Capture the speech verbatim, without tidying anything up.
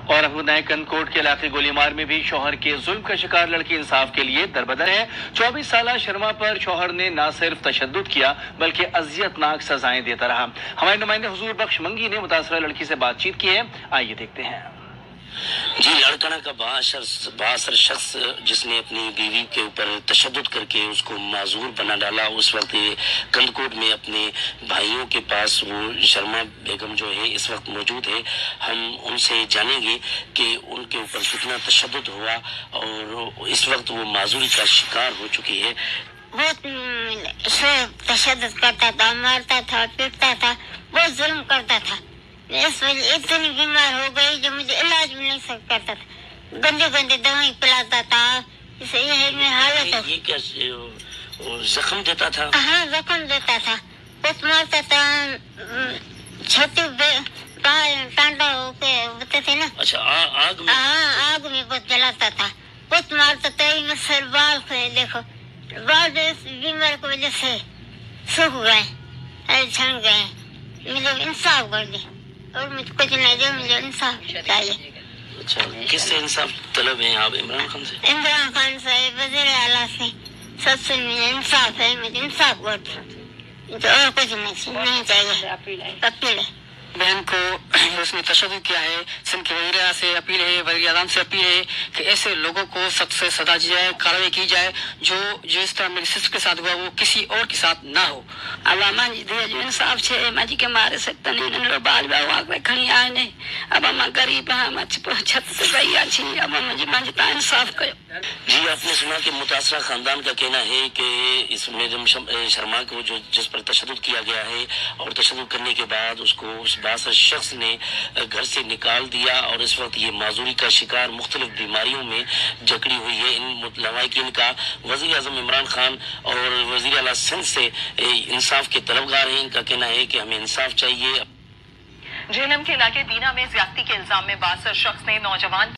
اور ابونائے کنکوٹ کے علاقے گولیمار میں بھی شوہر کے ظلم کا شکار لڑکی انصاف کے لیے دربدر ہے۔ چوبیس سالہ شرما پر شوہر نے نہ صرف تشدد کیا بلکہ اذیت ناک سزائیں دیتا رہا۔ ہمارے نمائندے حضور بخش منگی نے متاثرہ لڑکی سے بات چیت کی ہے، آئیے دیکھتے ہیں۔ جی، لڑکڑا کا بااثر شخص جس نے اپنی بیوی کے اوپر تشدد کر کے اس کو معذور بنا ڈالا، اس وقت کندکوٹ میں اپنے بھائیوں کے پاس وہ شرما بیگم جو ہے اس وقت موجود ہے۔ ہم ان سے جانیں گے کہ ان کے اوپر کتنا تشدد ہوا اور اس وقت وہ معذوری کا شکار ہو چکی ہے۔ بہت تشدد کرتا تھا، مارتا تھا، پیٹتا تھا، بہت ظلم کرتا تھا۔ اس وجہ اتنی بیمار ہو گئی جو مجھے علاج بھی نہیں سک کرتا تھا، گندے گندے دوائیں پلاتا تھا۔ اس یہ ہے میں حالت یہ کیا زخم دیتا تھا؟ ہاں، زخم دیتا تھا، بہت مارتا تھا، چھوٹی ٹانڈا ہو کے ہوتے تھے نا۔ اچھا، آگ میں؟ ہاں، آگ میں بہت جلاتا تھا، بہت مارتا تھا۔ سر بال سے دیکھو، بال اس بیمار کی وجہ سے سوکھ گئے، چھن گئے۔ مجھے انصاف کر دے اور مجھے کچھ نہیں دے، مجھے انصاف چاہیے۔ اچھا، کس سے انصاف طلب ہیں آپ؟ عمران خان سے؟ عمران خان سے، وزیر اعلیٰ سے، سب سے مجھے انصاف ہے، مجھے انصاف کر دے اور کچھ نہیں چاہیے۔ اپیل ہے بہن کو اس نے تشدد کیا ہے، سندھ کے وزیر اعلیٰ سے اپیل ہے، وزیر اعظم سے اپیل ہے کہ ایسے لوگوں کو سخت سے سزا دی جائے، کارروائی کی جائے، جو جو اس طرح میری سسٹر کے ساتھ ہوا وہ کسی اور کے ساتھ نہ ہو۔ اب مجھے دے جو انصاف ہے، مجھے کے مارے سکتا نہیں، ننڈو بال باغ میں کھڑی آئے نہیں۔ اب ہم غریب ہیں، ہم چھت سے گئی اچھی، اب مجھے مجھے تا انصاف کرو۔ جی، آپ نے سنا کہ متاثرہ خاندان کا کہنا ہے کہ اس میڈم شرما کو جو جس پر تشدد کیا گیا ہے اور تشدد کرنے کے بعد اس کو اس بااثر شخص نے گھر سے نکال دیا اور اس وقت یہ معذوری کا شکار مختلف بیماریوں میں جکڑی ہوئی ہے۔ ان لواحقین کا وزیر اعظم عمران خان اور وزیر اعلیٰ سندھ سے انصاف کے طلبگار ہیں۔ ان کا کہنا ہے کہ ہمیں انصاف چاہیے۔ جہلم کے علاقے دینا میں زیادتی کے الزام میں بااثر شخص نے نوجوان